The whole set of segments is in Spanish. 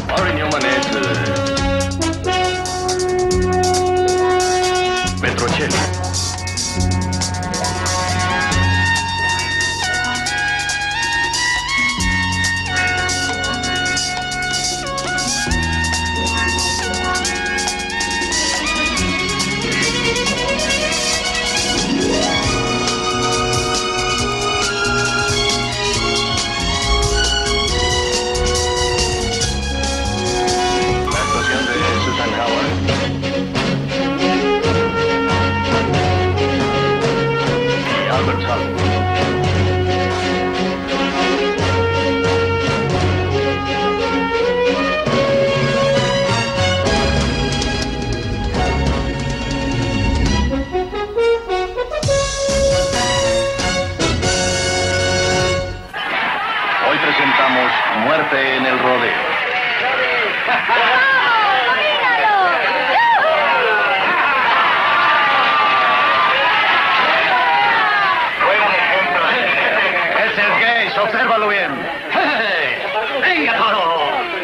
Maury Newman es Petrocelli. Hoy presentamos Muerte en el Rodeo. Ese es Gage, obsérvalo bien. ¡Venga, toro!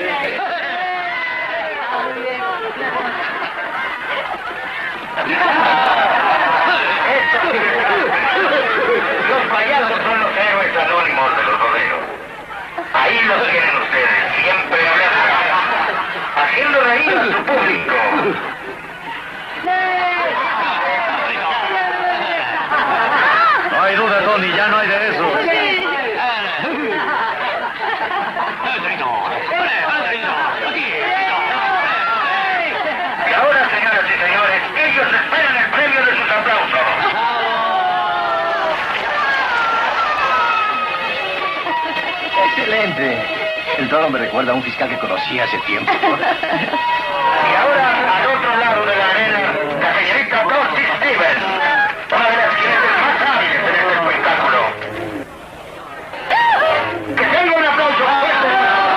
Los payasos son los héroes anónimos de los rodeos. Ahí los tienen ustedes, siempre haciendo reír a su público. No hay duda, Tony, ya no hay de eso. Y ahora, señoras y señores, ellos esperan el premio de sus aplausos. Excelente. El toro me recuerda a un fiscal que conocí hace tiempo. Y ahora, al otro lado de la arena, la señorita Dusty Stevens, una de las jinetes más hábiles en este espectáculo. ¡Que tenga un aplauso fuerte!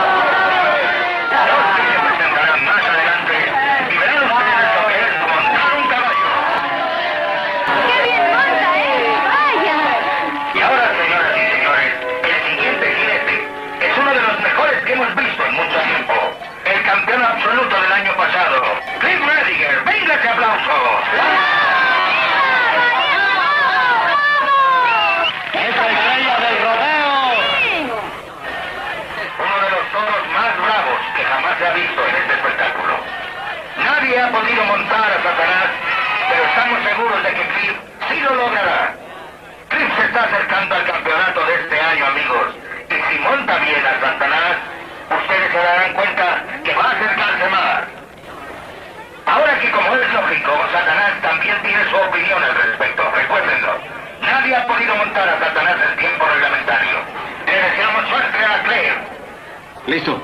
Dusty se presentará más adelante y verán ustedes lo que es montar un caballo. ¡Qué bien monta, ¡Vaya! Y ahora, señoras y señores, el siguiente jinete es uno de los mejores que hemos visto en mucho tiempo. El campeón absoluto del año pasado, Cliff Rediger. ¡Venga ese aplauso! ¡Es la estrella del rodeo! Uno de los toros más bravos que jamás se ha visto en este espectáculo. Nadie ha podido montar a Satanás, pero estamos seguros de que Cliff sí lo logrará. Cliff se está acercando al campeonato de este año, amigos. Y si monta bien a Satanás, ustedes se darán cuenta que va a acercarse más. Ahora que, como es lógico, Satanás también tiene su opinión al respecto. Recuérdenlo. Nadie ha podido montar a Satanás en tiempo reglamentario. Le deseamos suerte a Cliff. Listo.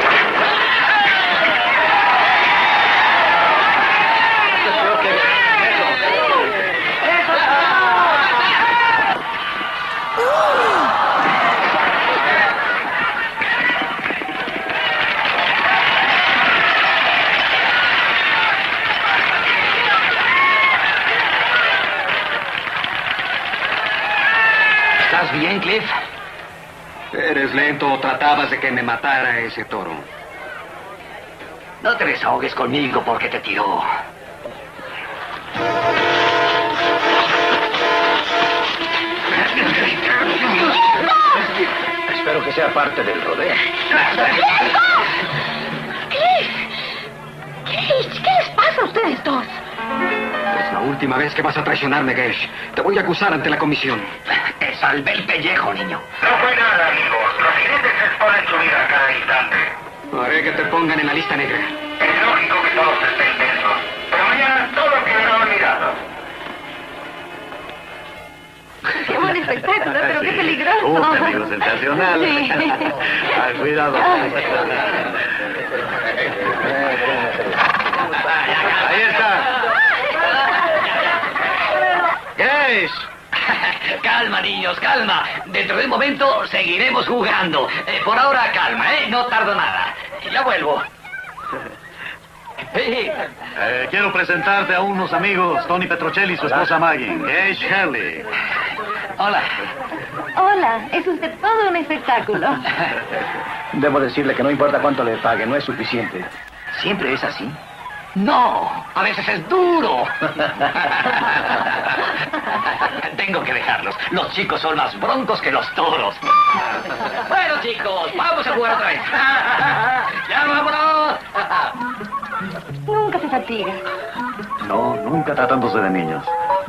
¿Estás bien, Cliff? ¿Eres lento o tratabas de que me matara ese toro? No te desahogues conmigo porque te tiró. Espero que sea parte del rodeo. ¡Cliff! ¡Cliff! ¿Qué les pasa a ustedes dos? Es la última vez que vas a traicionarme, Gage. Te voy a acusar ante la comisión. Te salvé el pellejo, niño. No fue nada, amigos. Los jinetes exponen su vida a cada instante. Haré que te pongan en la lista negra. Es lógico que todos estén tensos, pero mañana todo quedará olvidado. ¡Qué buen espectáculo, pero qué peligroso! Amigo, sensacional. Sí. Cuidado. Ahí está. Gage. Calma, niños, calma. Dentro de un momento seguiremos jugando. Por ahora, calma, ¿eh? No tardo nada. Ya vuelvo. Quiero presentarte a unos amigos, Tony Petrocelli y su esposa Maggie. Gage Hurley. Hola. Hola, es usted todo un espectáculo. Debo decirle que no importa cuánto le pague, no es suficiente. ¿Siempre es así? No, a veces es duro. Tengo que dejarlos. Los chicos son más broncos que los toros. Bueno, chicos, vamos a jugar otra vez. ¡Ya vámonos! Nunca se fatiga. No, nunca tratándose de niños.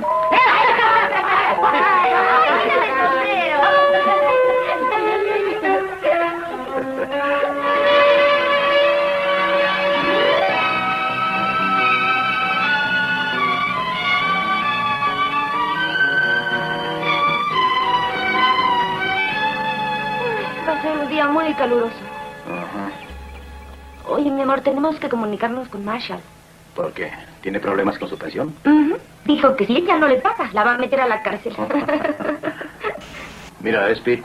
Va a ser un día muy caluroso. Oye, mi amor, tenemos que comunicarnos con Marshall. ¿Por qué? ¿Tiene problemas con su pensión? Dijo que si ella no le paga, la va a meter a la cárcel. Mira, Speed.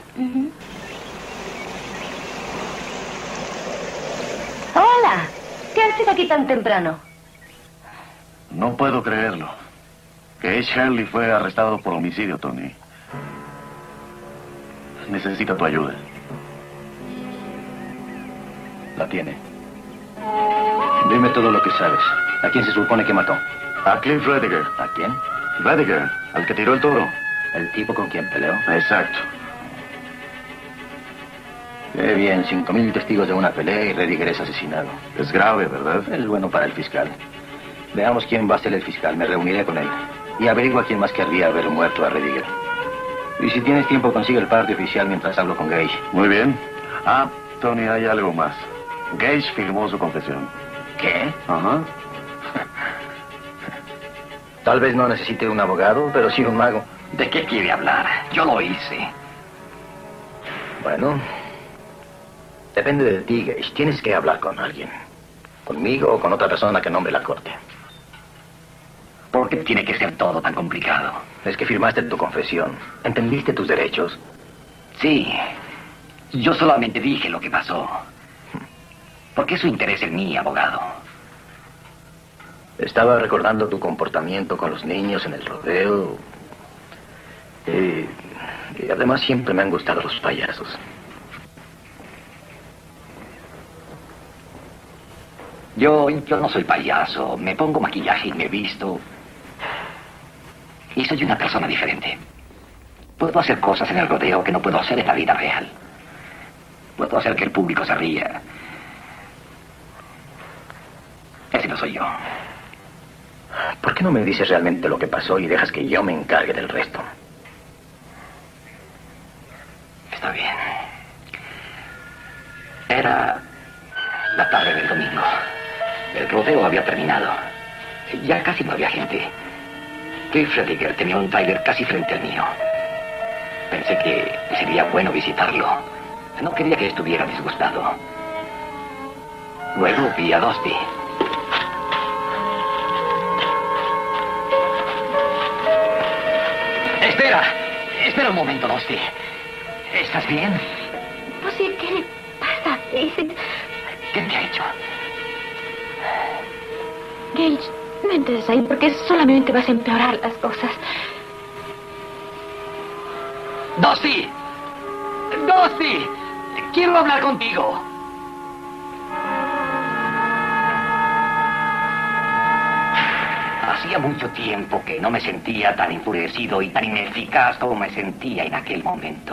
Hola, ¿qué haces aquí tan temprano? No puedo creerlo. Gage Hurley fue arrestado por homicidio, Tony. Necesita tu ayuda. La tiene. Dime todo lo que sabes. ¿A quién se supone que mató? A Cliff Rediger. ¿A quién? Rediger, al que tiró el toro. ¿El tipo con quien peleó? Exacto. Qué bien, 5.000 testigos de una pelea y Rediger es asesinado. Es grave, ¿verdad? Es bueno para el fiscal. Veamos quién va a ser el fiscal. Me reuniré con él. Y averigua quién más querría haber muerto a Rediger. Y si tienes tiempo, consigue el parte oficial mientras hablo con Gage. Muy bien. Ah, Tony, hay algo más. Gage firmó su confesión. ¿Qué? Ajá. Tal vez no necesite un abogado, pero sí un mago. ¿De qué quiere hablar? Yo lo hice. Bueno, depende de ti, Gage. Tienes que hablar con alguien. Conmigo o con otra persona que nombre la corte. ¿Por qué tiene que ser todo tan complicado? Es que firmaste tu confesión. ¿Entendiste tus derechos? Sí. Yo solamente dije lo que pasó. ¿Por qué su interés en mí, abogado? Estaba recordando tu comportamiento con los niños en el rodeo. Y además siempre me han gustado los payasos. Yo no soy payaso. Me pongo maquillaje y me visto. Y soy una persona diferente. Puedo hacer cosas en el rodeo que no puedo hacer en la vida real. Puedo hacer que el público se ría. Ese no soy yo. ¿Por qué no me dices realmente lo que pasó y dejas que yo me encargue del resto? Está bien. Era la tarde del domingo. El rodeo había terminado. Ya casi no había gente. Cliff Rediger tenía un trailer casi frente al mío. Pensé que sería bueno visitarlo. No quería que estuviera disgustado. Luego vi a Dusty. Espera un momento, Dusty. ¿Estás bien? Pues sí, ¿qué le pasa? ¿Qué te ha hecho? Gage, no entres ahí porque solamente vas a empeorar las cosas. ¡Dusty! ¡Dusty! ¡Quiero hablar contigo! Hacía mucho tiempo que no me sentía tan enfurecido y tan ineficaz como me sentía en aquel momento.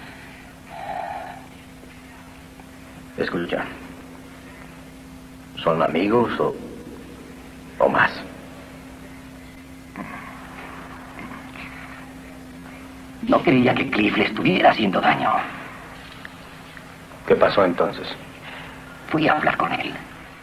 Escucha. ¿Son amigos o más? No quería que Cliff le estuviera haciendo daño. ¿Qué pasó entonces? Fui a hablar con él.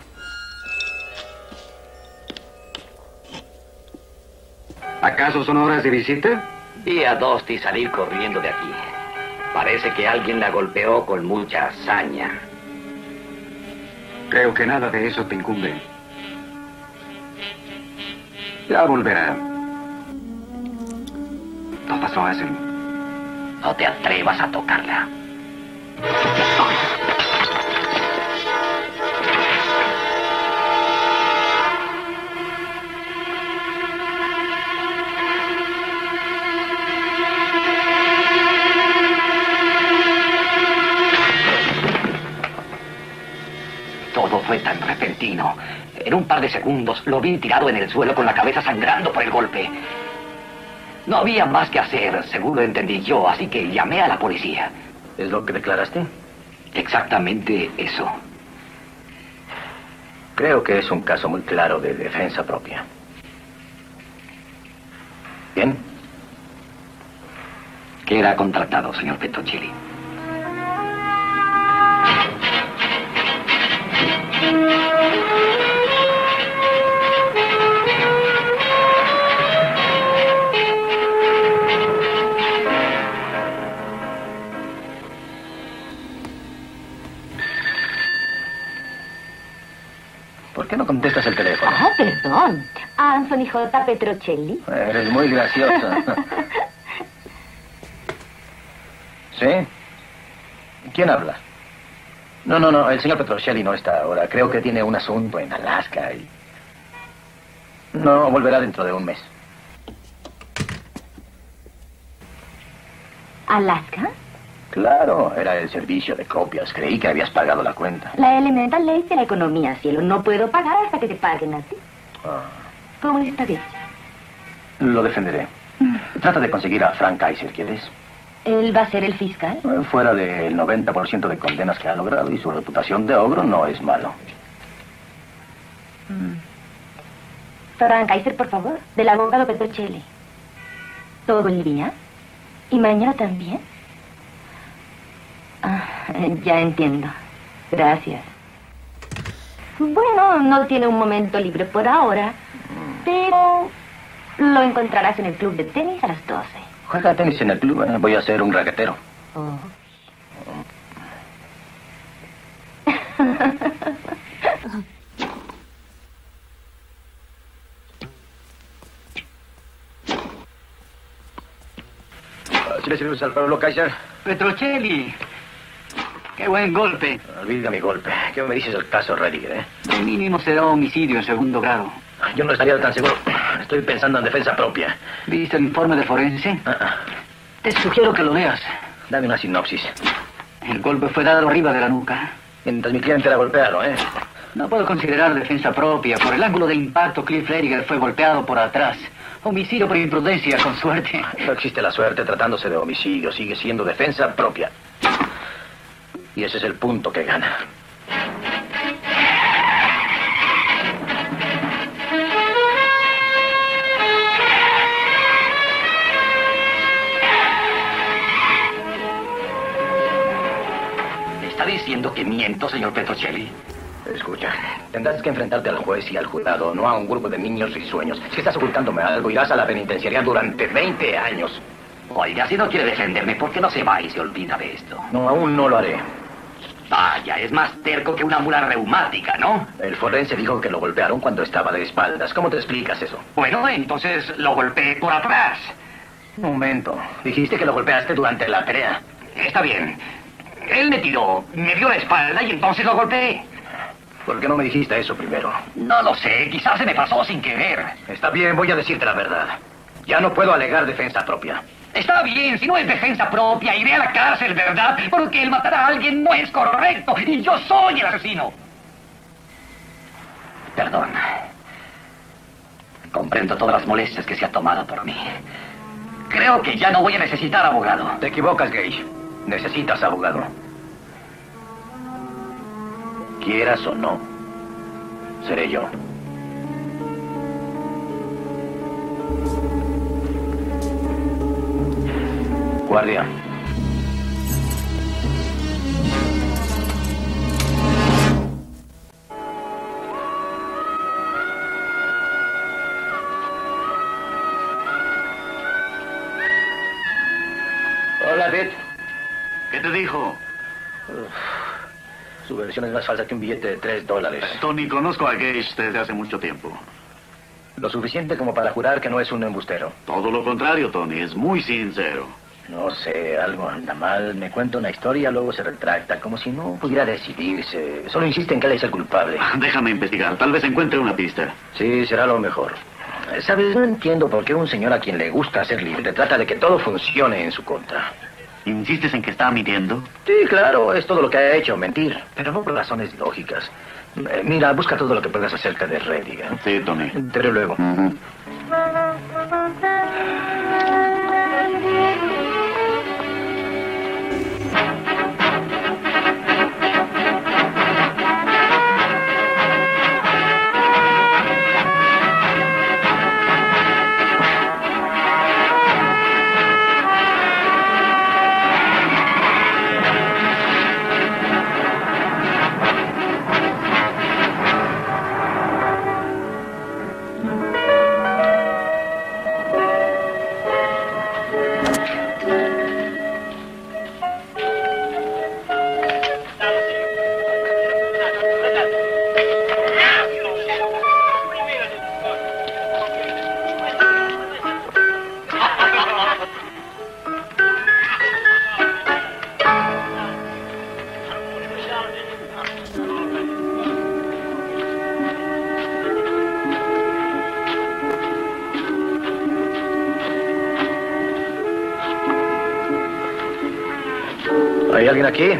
¿Acaso son horas de visita? Vi a Dusty salir corriendo de aquí. Parece que alguien la golpeó con mucha hazaña. Creo que nada de eso te incumbe. Ya volverá. No pasó así. No te atrevas a tocarla. Todo fue tan repentino. En un par de segundos lo vi tirado en el suelo con la cabeza sangrando por el golpe. No había más que hacer, según lo entendí yo, así que llamé a la policía. ¿Es lo que declaraste? Exactamente eso. Creo que es un caso muy claro de defensa propia. ¿Bien? Queda contratado, señor Petrocelli. ¿Por qué no contestas el teléfono? Ah, perdón. Anthony J. Petrocelli. Eres muy graciosa. ¿Sí? ¿Quién habla? No, el señor Petrocelli no está ahora. Creo que tiene un asunto en Alaska y... No, volverá dentro de un mes. ¿Alaska? Claro, era el servicio de copias. Creí que habías pagado la cuenta. La elemental ley de la economía, cielo. No puedo pagar hasta que te paguen a ti. Ah, ¿Cómo está bien? lo defenderé. Trata de conseguir a Frank Kaiser, ¿quieres? ¿Él va a ser el fiscal? Fuera del 90% de condenas que ha logrado y su reputación de ogro no es malo. Frank Kaiser, por favor. Del abogado Petrocelli. ¿Todo el día? ¿Y mañana también? Ah, ya entiendo. Gracias. Bueno, no tiene un momento libre por ahora, pero lo encontrarás en el club de tenis a las 12. Juega tenis en el club, ¿eh? Voy a ser un raquetero. Oh. ¿Sí le sirves al pueblo, Kaiser? Petrocelli. Qué buen golpe. Olvida mi golpe. ¿Qué me dices del caso Rediger, eh? De mínimo será homicidio en segundo grado. Yo no estaría tan seguro. Estoy pensando en defensa propia. ¿Viste el informe de forense? Te sugiero que lo leas. Dame una sinopsis. El golpe fue dado arriba de la nuca. Mientras mi cliente era golpeado, ¿eh? No puedo considerar defensa propia. Por el ángulo de impacto, Cliff Rediger fue golpeado por atrás. Homicidio por imprudencia, con suerte. No existe la suerte tratándose de homicidio. Sigue siendo defensa propia. Y ese es el punto que gana. ¿Está diciendo que miento, señor Petrocelli? Escucha, tendrás que enfrentarte al juez y al jurado, no a un grupo de niños risueños. Si estás ocultándome algo, irás a la penitenciaría durante 20 años. Oiga, si no quiere defenderme, ¿por qué no se va y se olvida de esto? No, aún no lo haré. Vaya, es más terco que una mula reumática, ¿no? El forense dijo que lo golpearon cuando estaba de espaldas. ¿Cómo te explicas eso? Bueno, entonces lo golpeé por atrás. Un momento. Dijiste que lo golpeaste durante la pelea. Está bien. Él me tiró, me dio la espalda y entonces lo golpeé. ¿Por qué no me dijiste eso primero? No lo sé, quizás se me pasó sin querer. Está bien, voy a decirte la verdad. Ya no puedo alegar defensa propia. Está bien, si no es defensa propia, iré a la cárcel, ¿verdad? Porque el matar a alguien no es correcto y yo soy el asesino. Perdón. Comprendo todas las molestias que se ha tomado por mí. Creo que ya no voy a necesitar abogado. Te equivocas, Gage. Necesitas abogado. Quieras o no, seré yo. Guardia. Hola, Beth. ¿Qué te dijo? Su versión es más falsa que un billete de $3. Tony, conozco a Gage desde hace mucho tiempo. Lo suficiente como para jurar que no es un embustero. Todo lo contrario, Tony, es muy sincero. No sé, algo anda mal. Me cuenta una historia, luego se retracta, como si no pudiera decidirse. Solo insiste en que él es el culpable. Déjame investigar, tal vez encuentre una pista. Sí, será lo mejor. ¿Sabes? No entiendo por qué un señor a quien le gusta ser libre trata de que todo funcione en su contra. ¿Insistes en que está mintiendo? Sí, claro, es todo lo que ha hecho, mentir. Pero no por razones lógicas. Mira, busca todo lo que puedas acerca de Reddy, ¿eh? Sí, Tony. Te veo luego. ¿Hay alguien aquí?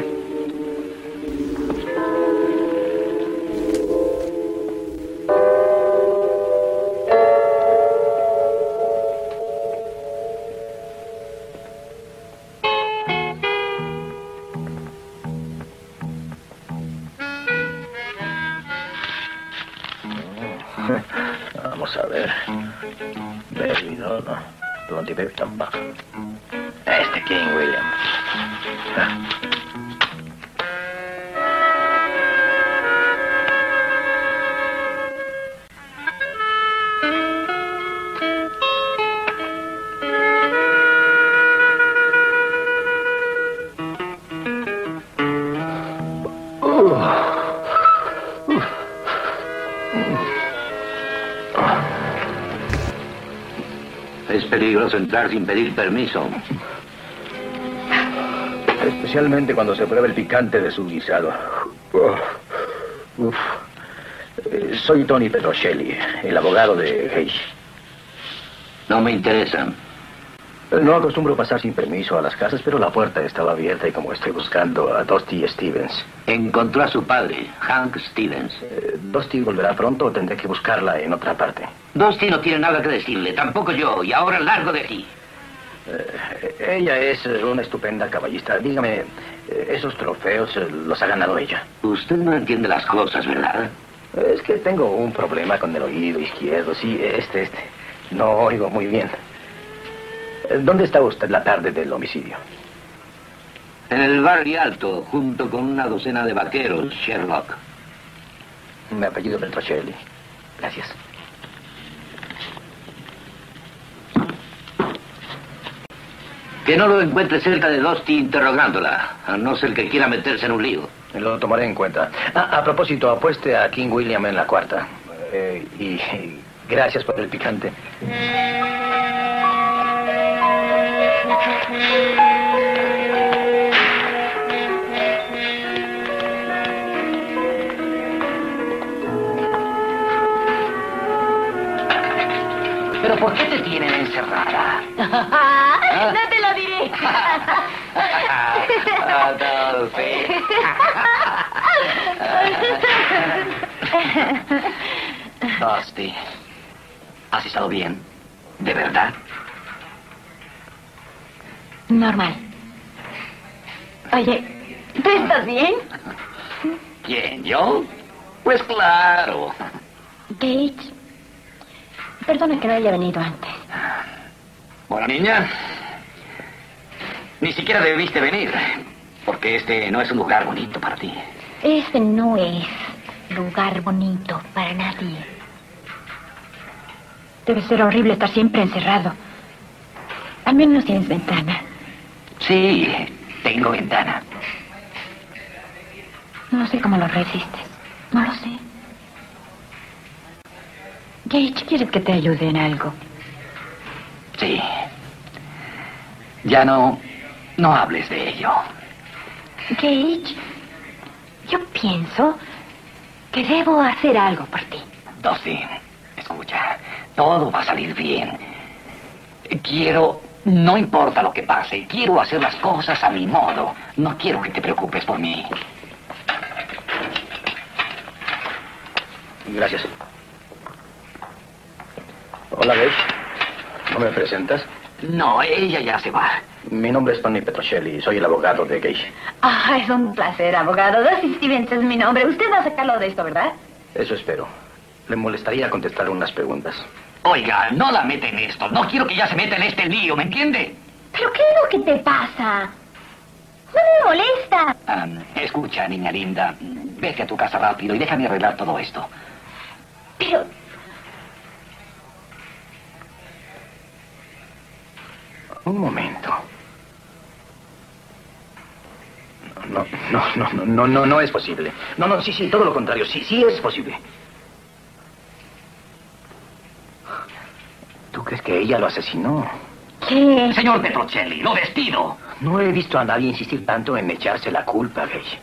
Vamos a ver. Baby, no. Don't baby, tampoco. Este King William. Es peligroso entrar sin pedir permiso. Especialmente cuando se prueba el picante de su guisado. Soy Tony Petrocelli, el abogado de Gage. No me interesan. No acostumbro pasar sin permiso a las casas, pero la puerta estaba abierta y como estoy buscando a Dusty Stevens. Encontró a su padre, Hank Stevens. ¿Dusty volverá pronto o tendré que buscarla en otra parte? Dusty no tiene nada que decirle, tampoco yo, y ahora largo de aquí. Ella es una estupenda caballista. Dígame, ¿esos trofeos los ha ganado ella? Usted no entiende las cosas, ¿verdad? Es que tengo un problema con el oído izquierdo. Sí, este. No oigo muy bien. ¿Dónde está usted la tarde del homicidio? En el barrio alto, junto con una docena de vaqueros, Sherlock. Mi apellido es Petrocelli. Gracias. Que no lo encuentre cerca de Dusty interrogándola, a no ser que quiera meterse en un lío. Lo tomaré en cuenta. A propósito, apueste a King William en la cuarta. Y gracias por el picante. ¿Pero por qué te tienen encerrada? No te lo diré. Dusty, ¿has estado bien? ¿De verdad? Normal. Oye, ¿tú estás bien? ¿Quién, yo? Pues claro. Gage, perdona que no haya venido antes. Bueno, niña, ni siquiera debiste venir, porque este no es un lugar bonito para ti. Este no es lugar bonito para nadie. Debe ser horrible estar siempre encerrado. Al menos tienes ventana. Sí, tengo ventana. No sé cómo lo resistes. No lo sé. Gage, ¿quieres que te ayude en algo? Sí. Ya no hables de ello. Gage, yo pienso que debo hacer algo por ti. Dusty, escucha, todo va a salir bien. Quiero No importa lo que pase, quiero hacer las cosas a mi modo. No quiero que te preocupes por mí. Gracias. Hola, Gage. ¿No me presentas? No, ella ya se va. Mi nombre es Tony Petrocelli. Soy el abogado de Gage. Ah, es un placer, abogado. Dusty Stevens es mi nombre. Usted va a sacarlo de esto, ¿verdad? Eso espero. Le molestaría contestar unas preguntas. Oiga, no la mete en esto. No quiero que ella se meta en este lío, ¿me entiende? ¿Pero qué es lo que te pasa? No me molesta. Escucha, niña linda. Vete a tu casa rápido y déjame arreglar todo esto. Pero... Un momento. No es posible. No, sí, todo lo contrario. Sí es posible. ¿Tú crees que ella lo asesinó? ¿Qué? Señor Petrocelli, lo despido. No he visto a nadie insistir tanto en echarse la culpa, Gage.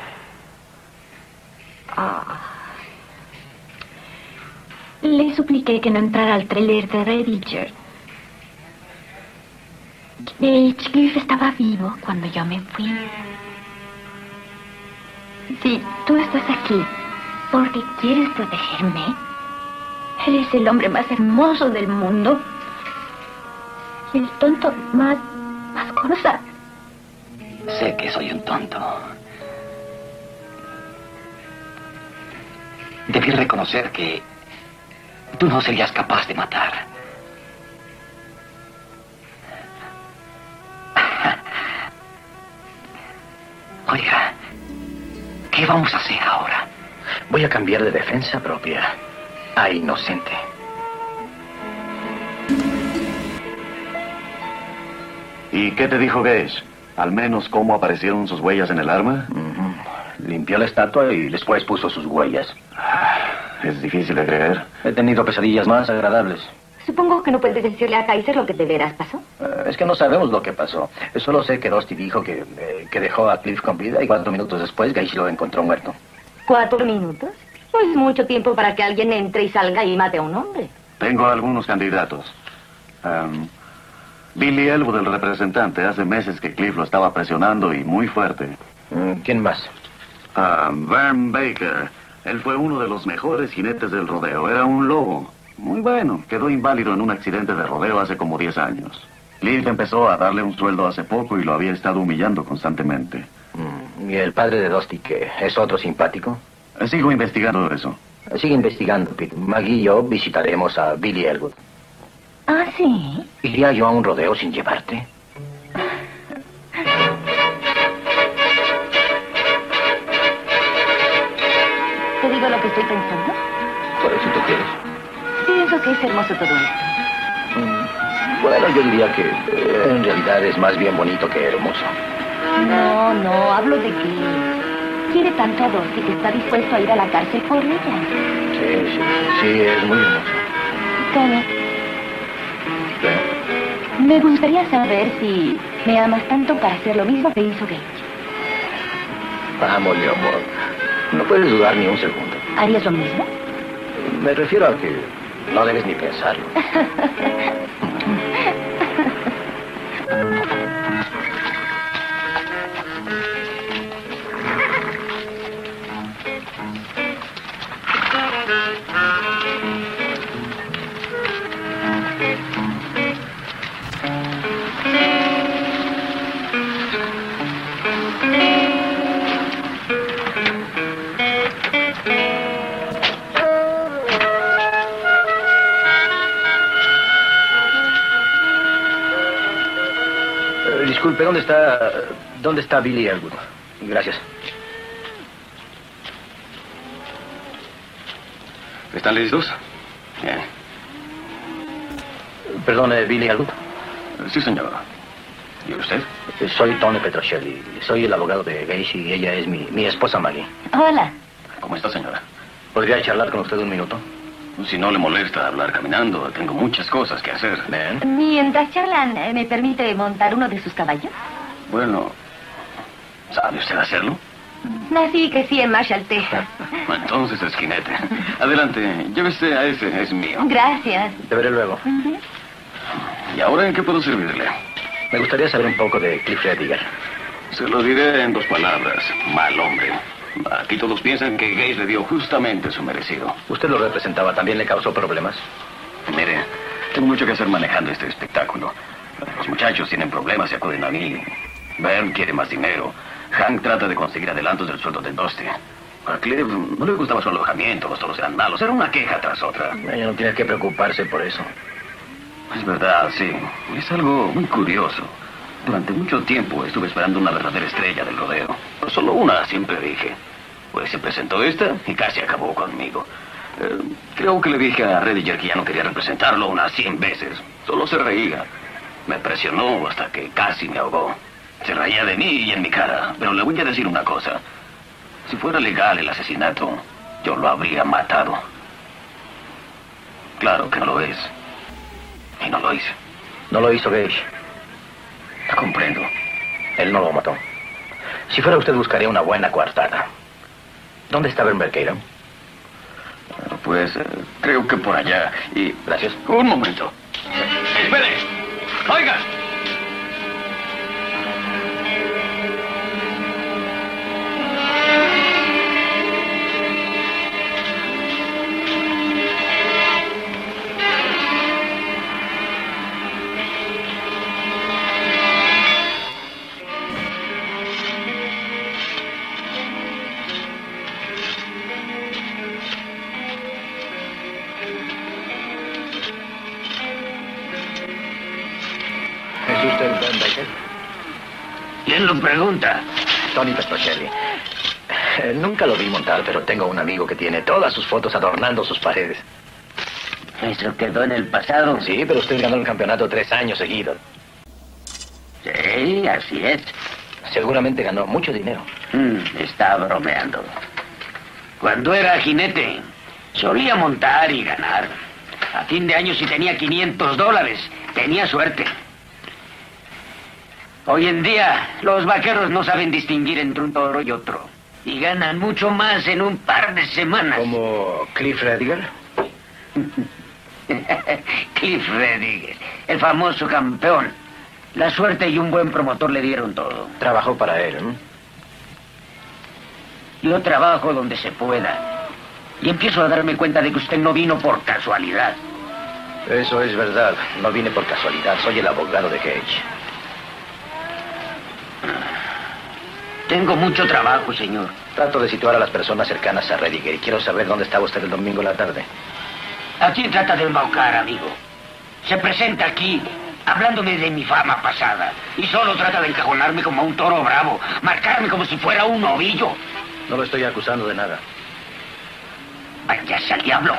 Le supliqué que no entrara al trailer de Rediger. Gage, Cliff estaba vivo cuando yo me fui. Si tú estás aquí porque quieres protegerme, eres el hombre más hermoso del mundo y el tonto más cosa. Sé que soy un tonto. Debí reconocer que tú no serías capaz de matar. Oiga, ¿qué vamos a hacer ahora? Voy a cambiar de defensa propia a inocente. ¿Y qué te dijo Gage? ¿Al menos cómo aparecieron sus huellas en el arma? Limpió la estatua y después puso sus huellas. Es difícil de creer. He tenido pesadillas más agradables. Supongo que no puedes decirle a Kaiser lo que de veras pasó. Es que no sabemos lo que pasó. Solo sé que Dusty dijo que dejó a Cliff con vida y 4 minutos después Gage lo encontró muerto. ¿4 minutos? No es mucho tiempo para que alguien entre y salga y mate a un hombre. Tengo algunos candidatos. Billy Elwood, el representante, hace meses que Cliff lo estaba presionando y muy fuerte. ¿Quién más? Vern Baker. Él fue uno de los mejores jinetes del rodeo. Era un lobo. Muy bueno. Quedó inválido en un accidente de rodeo hace como 10 años. Cliff empezó a darle un sueldo hace poco y lo había estado humillando constantemente. ¿Y el padre de Dusty, que es otro simpático? Sigo investigando eso. Sigue investigando, Pete. Maggie y yo visitaremos a Billy Elwood. ¿Ah, sí? ¿Iría yo a un rodeo sin llevarte? ¿Te digo lo que estoy pensando? Pues si tú quieres. Pienso que es hermoso todo esto. Bueno, yo diría que en realidad es más bien bonito que hermoso. No, hablo de que quiere tanto a Dusty que está dispuesto a ir a la cárcel por ella. Sí, es muy hermoso. Tony, ¿Qué? me gustaría saber si me amas tanto para hacer lo mismo que hizo Gage. Vamos, mi amor. No puedes dudar ni un segundo. ¿Harías lo mismo? Me refiero a que no debes ni pensarlo. Disculpe, ¿dónde está Billy Elwood? Gracias. ¿Están listos? Bien. Perdone, Billy Elwood. Sí, señor. ¿Y usted? Soy Tony Petrocelli. Soy el abogado de Gage y ella es mi esposa Maggie. Hola. ¿Cómo está, señora? ¿Podría charlar con usted un minuto? Si no le molesta hablar caminando, tengo muchas cosas que hacer. ¿Ven? Mientras charlan, ¿me permite montar uno de sus caballos? Bueno, ¿sabe usted hacerlo? Nací y crecí en Marshall, Texas. Entonces es jinete. Adelante, llévese a ese, es mío. Gracias. Te veré luego. ¿Y ahora en qué puedo servirle? Me gustaría saber un poco de Cliff Rediger. Se lo diré en 2 palabras. Mal hombre. Aquí todos piensan que Gage le dio justamente su merecido. ¿Usted lo representaba? ¿También le causó problemas? Mire, tengo mucho que hacer manejando este espectáculo. Los muchachos tienen problemas y acuden a mí. Vern quiere más dinero. Hank trata de conseguir adelantos del sueldo del Dusty. A Cliff no le gustaba su alojamiento, los toros eran malos. Era una queja tras otra. Ella no tiene que preocuparse por eso. Es verdad, sí. Es algo muy curioso. Durante mucho tiempo estuve esperando una verdadera estrella del rodeo. Solo una, siempre dije. Pues se presentó esta y casi acabó conmigo. Creo que le dije a Rediger que ya no quería representarlo unas 100 veces. Solo se reía. Me presionó hasta que casi me ahogó. Se reía de mí y en mi cara. Pero le voy a decir una cosa. Si fuera legal el asesinato, yo lo habría matado. Claro que no lo es. Y no lo hice. No lo hizo Gage. Comprendo. Él no lo mató. Si fuera usted, buscaría una buena coartada. ¿Dónde está Ben Berkeira? Pues creo que por allá. Y... Gracias. Un momento. ¡Espere! ¡Oiga! ¿Es usted Ben Baker? ¿Quién lo pregunta? Tony Petrocelli. Nunca lo vi montar, pero tengo un amigo que tiene todas sus fotos adornando sus paredes. ¿Eso quedó en el pasado? Sí, pero usted ganó el campeonato 3 años seguidos. Sí, así es. Seguramente ganó mucho dinero. Está bromeando. Cuando era jinete, solía montar y ganar. A fin de año, si tenía $500, tenía suerte. Hoy en día, los vaqueros no saben distinguir entre un toro y otro. Y ganan mucho más en un par de semanas. ¿Como Cliff Rediger? Cliff Rediger, el famoso campeón. La suerte y un buen promotor le dieron todo. Trabajó para él, ¿eh? Yo trabajo donde se pueda. Y empiezo a darme cuenta de que usted no vino por casualidad. Eso es verdad. No vine por casualidad. Soy el abogado de Gage. Tengo mucho trabajo, señor. Trato de situar a las personas cercanas a Rediger y quiero saber dónde estaba usted el domingo en la tarde. ¿A quién trata de embaucar, amigo? Se presenta aquí hablándome de mi fama pasada y solo trata de encajonarme como a un toro bravo, marcarme como si fuera un novillo. No lo estoy acusando de nada. Váyase al diablo.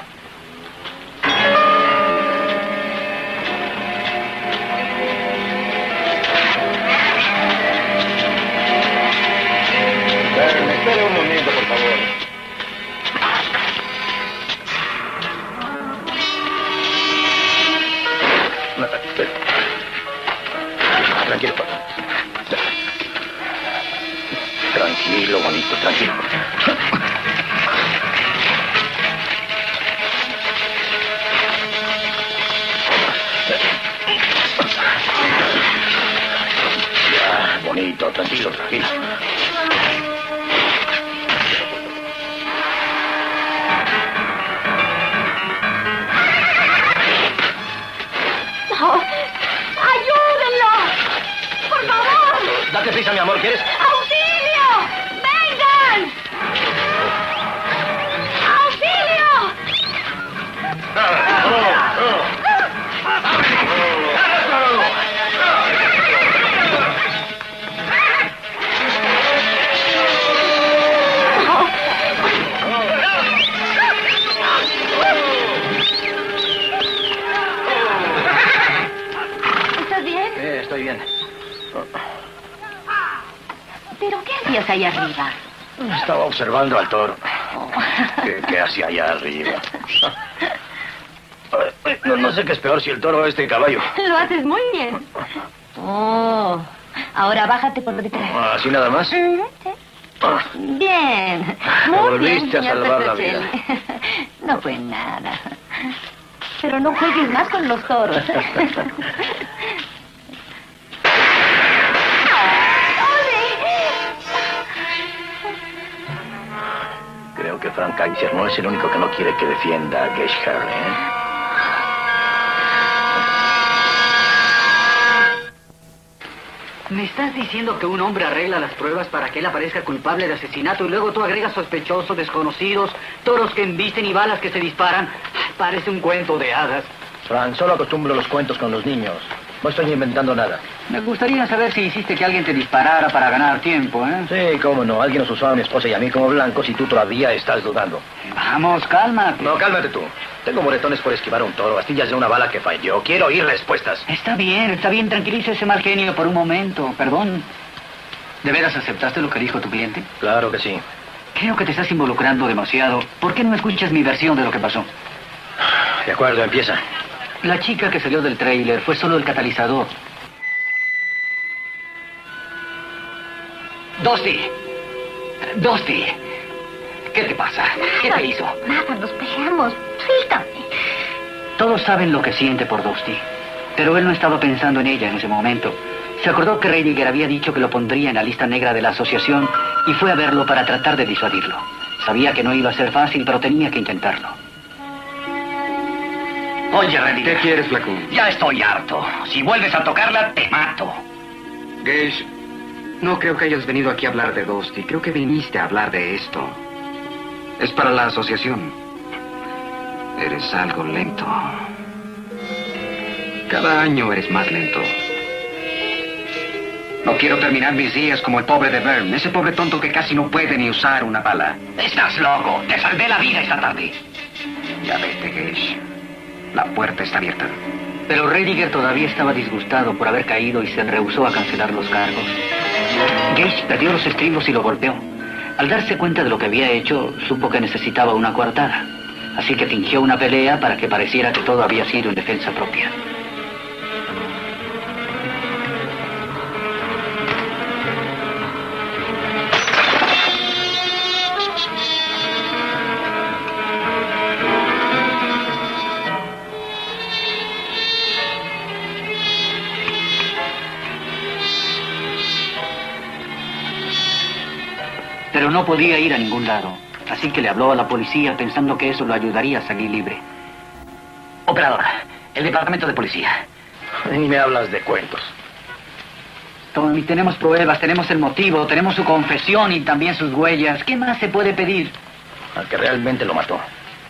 Espere un momento, por favor. Tranquilo, papá. Tranquilo, bonito, tranquilo. Ya, bonito, tranquilo, tranquilo. Date prisa, mi amor, ¿quieres? ¡Auxilio! ¡Vengan! ¡Auxilio! ¿Estás bien? Estoy bien. ¿Pero qué hacías ahí arriba? Estaba observando al toro. ¿Qué hacía allá arriba? No sé qué es peor, si el toro o este caballo. Lo haces muy bien. Oh, ahora bájate por detrás. ¿Así nada más? Sí. Bien. Me Muy volviste bien, a salvar la Petrocelli. No fue nada. Pero no juegues más con los toros. Creo que Frank Kaiser no es el único que no quiere que defienda a Gage Hurley, ¿eh? ¿Me estás diciendo que un hombre arregla las pruebas para que él aparezca culpable de asesinato y luego tú agregas sospechosos, desconocidos, toros que embisten y balas que se disparan? Parece un cuento de hadas. Frank, solo acostumbro los cuentos con los niños. No estoy inventando nada. Me gustaría saber si hiciste que alguien te disparara para ganar tiempo, ¿eh? Sí, cómo no. Alguien nos usó a mi esposa y a mí como blancos y tú todavía estás dudando. Vamos, cálmate. No, cálmate tú. Tengo moretones por esquivar un toro, astillas de una bala que falló. Quiero oír respuestas. Está bien. Tranquiliza ese mal genio por un momento. Perdón. ¿De veras aceptaste lo que dijo tu cliente? Claro que sí. Creo que te estás involucrando demasiado. ¿Por qué no escuchas mi versión de lo que pasó? De acuerdo, empieza. La chica que salió del tráiler fue solo el catalizador. Dusty, ¿qué te pasa? ¿Qué te hizo? Nada, nos peleamos. Suéltame. Todos saben lo que siente por Dusty, pero él no estaba pensando en ella en ese momento. Se acordó que Rediger había dicho que lo pondría en la lista negra de la asociación y fue a verlo para tratar de disuadirlo. Sabía que no iba a ser fácil, pero tenía que intentarlo. Oye, Rediger. ¿Qué quieres, flaco? Ya estoy harto. Si vuelves a tocarla, te mato. Gage, no creo que hayas venido aquí a hablar de Dusty. Creo que viniste a hablar de esto. Es para la asociación. Eres algo lento. Cada año eres más lento. No quiero terminar mis días como el pobre de Vern, ese pobre tonto que casi no puede ni usar una bala. Estás loco. Te salvé la vida esta tarde. Ya vete, Gage. La puerta está abierta. Pero Rediger todavía estaba disgustado por haber caído y se rehusó a cancelar los cargos. Gage perdió los estribos y lo golpeó. Al darse cuenta de lo que había hecho, supo que necesitaba una coartada. Así que fingió una pelea para que pareciera que todo había sido en defensa propia. Pero no podía ir a ningún lado, así que le habló a la policía pensando que eso lo ayudaría a salir libre. Operadora, el departamento de policía. Y me hablas de cuentos. Tony, tenemos pruebas, tenemos el motivo, tenemos su confesión y también sus huellas. ¿Qué más se puede pedir? Al que realmente lo mató.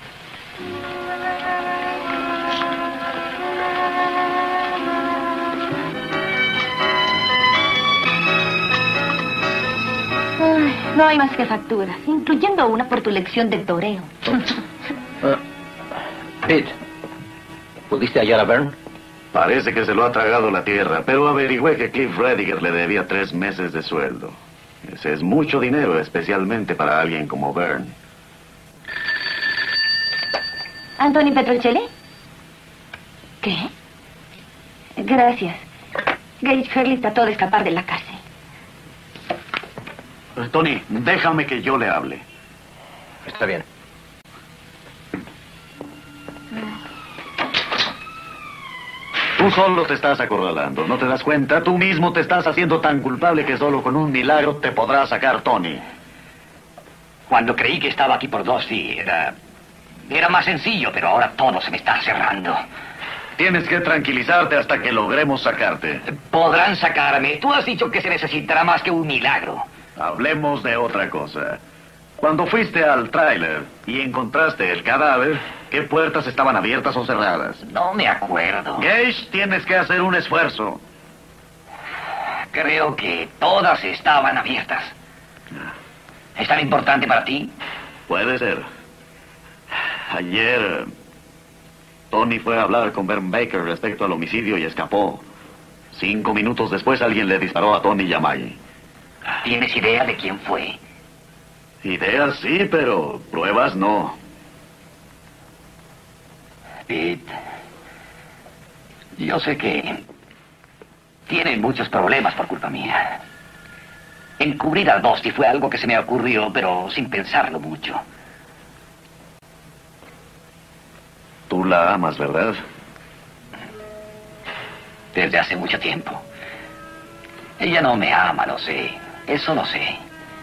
No hay más que facturas, incluyendo una por tu lección de toreo. Pete, ¿pudiste hallar a Vern? Parece que se lo ha tragado la tierra, pero averigüé que Cliff Rediger le debía 3 meses de sueldo. Ese es mucho dinero, especialmente para alguien como Vern. ¿Anthony Petrocelli? ¿Qué? Gracias. Gage Hurley trató de escapar de la cárcel. Tony, déjame que yo le hable. Está bien. Tú solo te estás acorralando, ¿no te das cuenta? Tú mismo te estás haciendo tan culpable que solo con un milagro te podrá sacar Tony. Cuando creí que estaba aquí por Dusty, era más sencillo, pero ahora todo se me está cerrando. Tienes que tranquilizarte hasta que logremos sacarte. Podrán sacarme. Tú has dicho que se necesitará más que un milagro. Hablemos de otra cosa. Cuando fuiste al tráiler y encontraste el cadáver, ¿qué puertas estaban abiertas o cerradas? No me acuerdo. Gage, tienes que hacer un esfuerzo. Creo que todas estaban abiertas. ¿Es tan importante para ti? Puede ser. Ayer, Tony fue a hablar con Vern Baker respecto al homicidio y escapó. 5 minutos después, alguien le disparó a Tony y a Maggie. ¿Tienes idea de quién fue? Ideas sí, pero pruebas no. Pete, yo sé que tienen muchos problemas por culpa mía. Encubrir a Dusty fue algo que se me ocurrió, pero sin pensarlo mucho. Tú la amas, ¿verdad? Desde hace mucho tiempo. Ella no me ama, lo sé. Eso lo sé.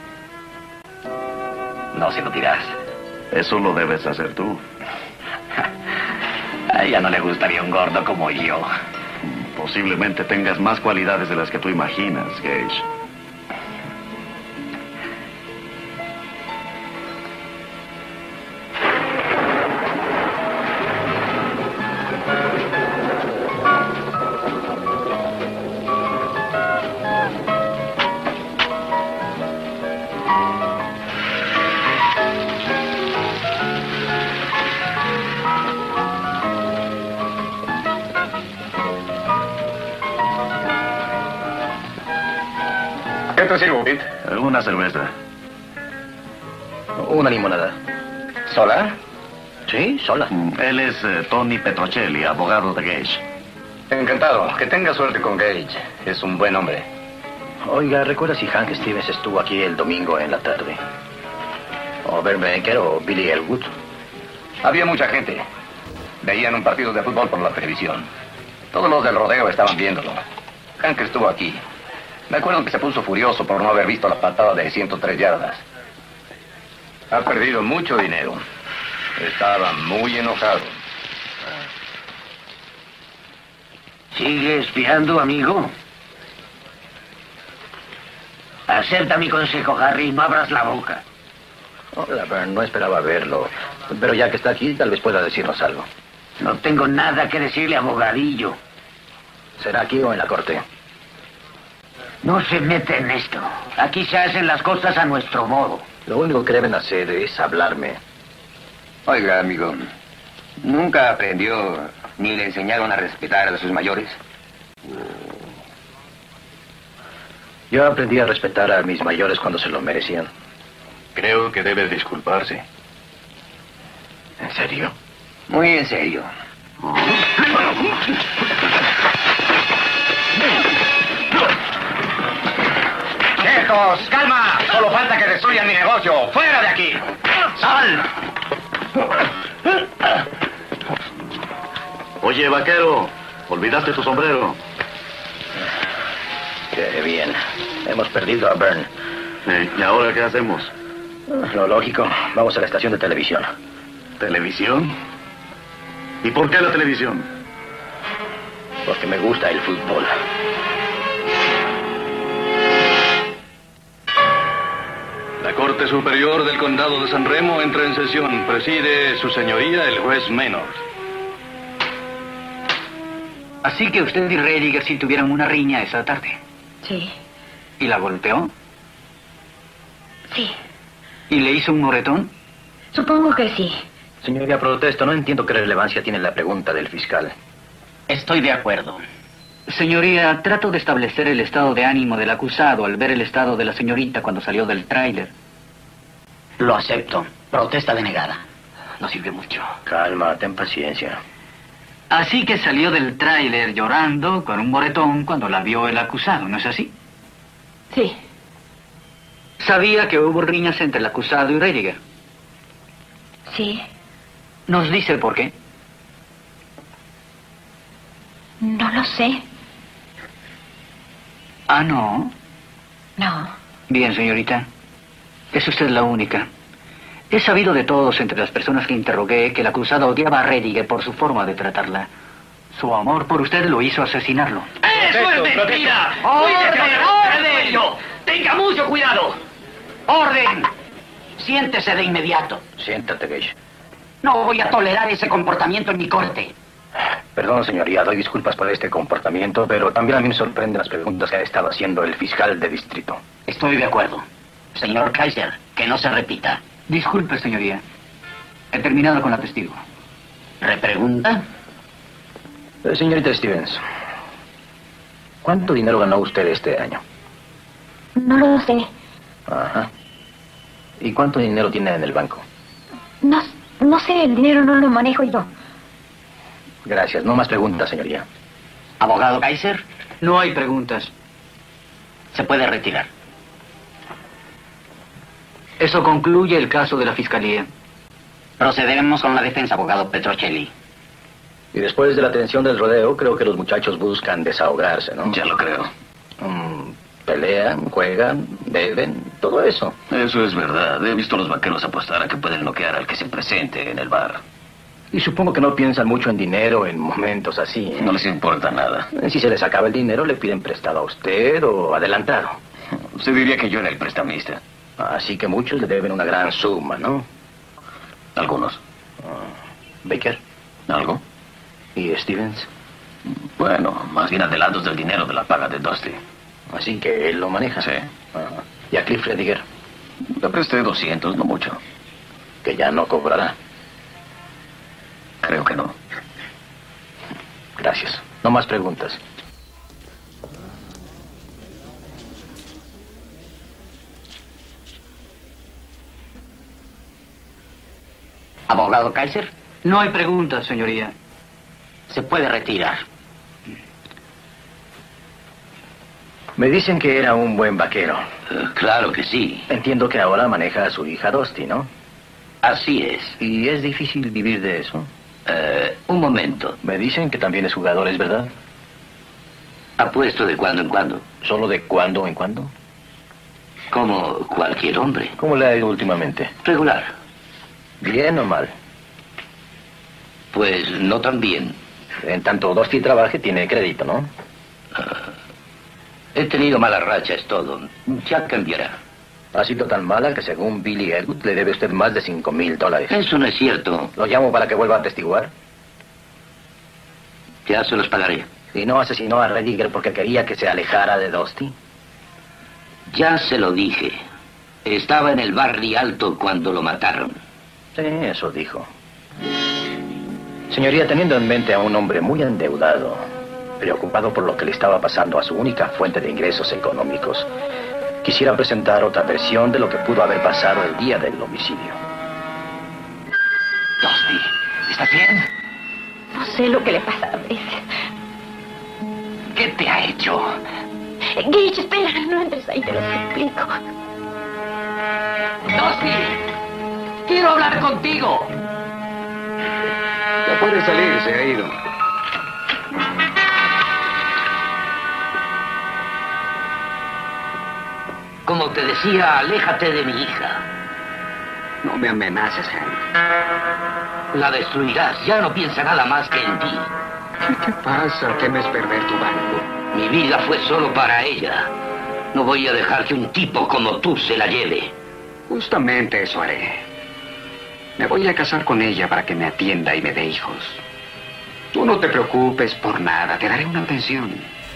No se lo dirás. Eso lo debes hacer tú. A ella no le gustaría un gordo como yo. Posiblemente tengas más cualidades de las que tú imaginas, Gage. ¿Qué te sirvo, Pete? Una cerveza. Una limonada. ¿Sola? Sí, sola. Él es Tony Petrocelli, abogado de Gage. Encantado. Que tenga suerte con Gage. Es un buen hombre. Oiga, ¿recuerda si Hank Stevens estuvo aquí el domingo en la tarde? ¿O Bert Baker o Billy Elwood? Había mucha gente. Veían un partido de fútbol por la televisión. Todos los del rodeo estaban viéndolo. Hank estuvo aquí. Me acuerdo que se puso furioso por no haber visto la patada de 103 yardas. Ha perdido mucho dinero. Estaba muy enojado. ¿Sigue espiando, amigo? Acepta mi consejo, Harry, no abras la boca. Hola, Bern, no esperaba verlo. Pero ya que está aquí, tal vez pueda decirnos algo. No tengo nada que decirle, abogadillo. ¿Será aquí o en la corte? No se mete en esto. Aquí se hacen las cosas a nuestro modo. Lo único que deben hacer es hablarme. Oiga, amigo, ¿nunca aprendió ni le enseñaron a respetar a sus mayores? Yo aprendí a respetar a mis mayores cuando se lo merecían. Creo que debe disculparse. ¿En serio? Muy en serio. ¡Quietos! ¡Calma! Solo falta que destruyan mi negocio. ¡Fuera de aquí! ¡Sal! Oye, vaquero, olvidaste tu sombrero. Qué bien. Hemos perdido a Bern. ¿Y ahora qué hacemos? Lo lógico, vamos a la estación de televisión. ¿Televisión? ¿Y por qué la televisión? Porque me gusta el fútbol. La Corte Superior del Condado de San Remo entra en sesión. Preside su señoría el juez Menor. Así que usted y Rediger sí tuvieron una riña esa tarde. Sí, ¿Y la golpeó? sí. ¿Y le hizo un moretón? Supongo que sí. Señoría, protesto. No entiendo qué relevancia tiene la pregunta del fiscal. Estoy de acuerdo. Señoría, trato de establecer el estado de ánimo del acusado al ver el estado de la señorita cuando salió del tráiler. Lo acepto. Protesta denegada. No sirve mucho. Calma, ten paciencia. Así que salió del tráiler llorando con un moretón cuando la vio el acusado, ¿no es así? Sí, Sabía que hubo riñas entre el acusado y Rediger. sí. ¿Nos dice por qué? No lo sé. Ah, ¿no? No. Bien, señorita. Es usted la única. He sabido de todos entre las personas que interrogué que el acusado odiaba a Rediger por su forma de tratarla. Su amor por usted lo hizo asesinarlo. ¡Eso es mentira! ¡Orden! ¡Tenga mucho cuidado! ¡Orden! Siéntese de inmediato. Siéntate, Gage. No voy a tolerar ese comportamiento en mi corte. Perdón, señoría, doy disculpas por este comportamiento, pero también a mí me sorprenden las preguntas que ha estado haciendo el fiscal de distrito. Estoy de acuerdo. Señor Kaiser, que no se repita. Disculpe, señoría. He terminado con la testigo. ¿Repregunta? Señorita Stevens, ¿cuánto dinero ganó usted este año? No lo sé. Ajá. ¿Y cuánto dinero tiene en el banco? No sé, el dinero no lo manejo yo. Gracias. No más preguntas, señoría. Abogado Kaiser, No hay preguntas. se puede retirar. Eso concluye el caso de la fiscalía. Procederemos con la defensa, abogado Petrocelli. Y después de la tensión del rodeo, creo que los muchachos buscan desahogarse, ¿no? Ya lo creo. Pelean, juegan, beben, todo eso. Eso es verdad. He visto a los vaqueros apostar a que pueden noquear al que se presente en el bar. Y supongo que no piensan mucho en dinero en momentos así, ¿eh? No les importa nada. Si se les acaba el dinero, le piden prestado a usted o adelantado. Usted diría que yo era el prestamista. Así que muchos le deben una gran suma, ¿no? Algunos. ¿Baker? ¿Algo? ¿Y Stevens? Bueno, más bien adelantos del dinero de la paga de Dusty. Así que él lo maneja. Sí. ¿Y a Cliff Rediger? Le presté 200, no mucho. Que ya no cobrará. Creo que no. Gracias. No más preguntas. ¿Abogado Kaiser? No hay preguntas, señoría. Se puede retirar. Me dicen que era un buen vaquero. Claro que sí. Entiendo que ahora maneja a su hija Dusty, ¿no? Así es. ¿Y es difícil vivir de eso? Un momento. Me dicen que también es jugador, ¿es verdad? Apuesto de cuando en cuando. ¿Solo de cuando en cuando? Como cualquier hombre. ¿Cómo le ha ido últimamente? Regular. ¿Bien o mal? Pues no tan bien. En tanto Dusty trabaje, tiene crédito, ¿no? He tenido mala racha, es todo. Ya cambiará. Ha sido tan mala que según Billy Elwood le debe usted más de $5,000. Eso no es cierto. ¿Lo llamo para que vuelva a atestiguar? Ya se los pagaré. ¿Y no asesinó a Rediger porque quería que se alejara de Dusty? Ya se lo dije. Estaba en el bar Rialto cuando lo mataron. Sí, eso dijo. Señoría, teniendo en mente a un hombre muy endeudado, preocupado por lo que le estaba pasando a su única fuente de ingresos económicos, quisiera presentar otra versión de lo que pudo haber pasado el día del homicidio. Dusty, ¿estás bien? No sé lo que le pasa a veces. ¿Qué te ha hecho? Gage, espera, no entres ahí, te lo explico. Dusty, quiero hablar contigo. Ya puede salir, se ha ido. Como te decía, aléjate de mi hija. No me amenaces, Hank. La destruirás. Ya no piensa nada más que en ti. ¿Qué te pasa? Temes perder tu banco. Mi vida fue solo para ella. No voy a dejar que un tipo como tú se la lleve. Justamente eso haré. Me voy a casar con ella para que me atienda y me dé hijos. Tú no te preocupes por nada. Te daré una atención.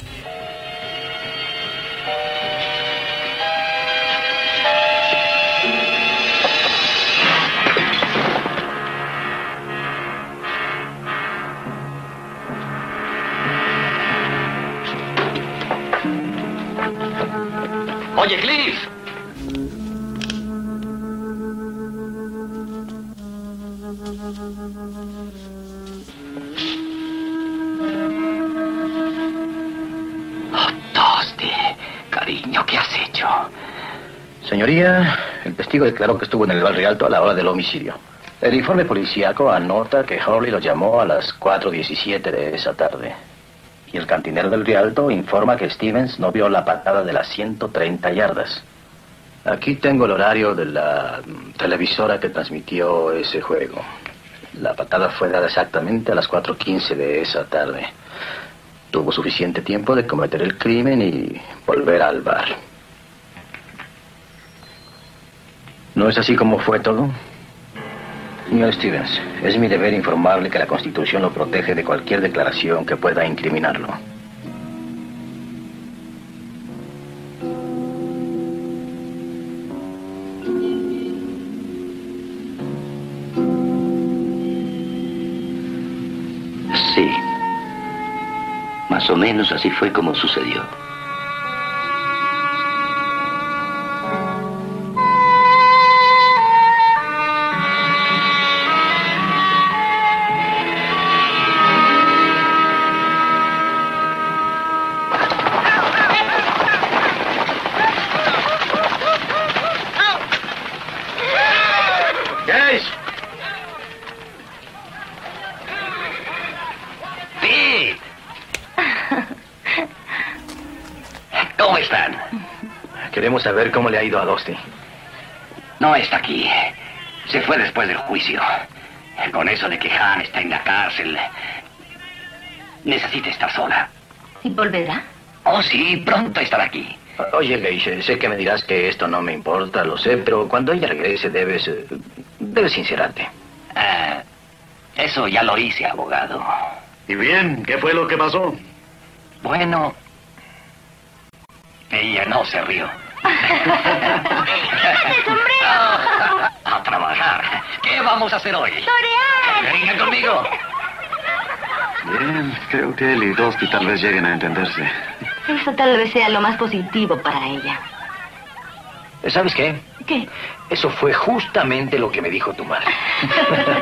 Oye, Cliff. Oh, Dusty, cariño, ¿qué has hecho? Señoría, el testigo declaró que estuvo en el bar Rialto a la hora del homicidio. El informe policíaco anota que Hurley lo llamó a las 4:17 de esa tarde. Y el cantinero del Rialto informa que Stevens no vio la patada de las 130 yardas. Aquí tengo el horario de la televisora que transmitió ese juego. La patada fue dada exactamente a las 4:15 de esa tarde. Tuvo suficiente tiempo de cometer el crimen y volver al bar. ¿No es así como fue todo? Señor Stevens, es mi deber informarle que la Constitución lo protege de cualquier declaración que pueda incriminarlo. Sí. Más o menos así fue como sucedió. ¿Cómo están? Queremos saber cómo le ha ido a Dusty. No está aquí. Se fue después del juicio. Con eso de que Han está en la cárcel, necesita estar sola. ¿Y volverá? Oh, sí, pronto estará aquí. Oye, Gage, sé que me dirás que esto no me importa, lo sé, pero cuando ella regrese debes sincerarte. Eso ya lo hice, abogado. ¿Y bien? ¿Qué fue lo que pasó? Bueno, ella no se rió. A trabajar. ¿Qué vamos a hacer hoy? ¡Torear! Vengan conmigo. Bien, creo que él y Dusty tal vez lleguen a entenderse. Eso tal vez sea lo más positivo para ella. ¿Sabes qué? ¿Qué? Eso fue justamente lo que me dijo tu madre.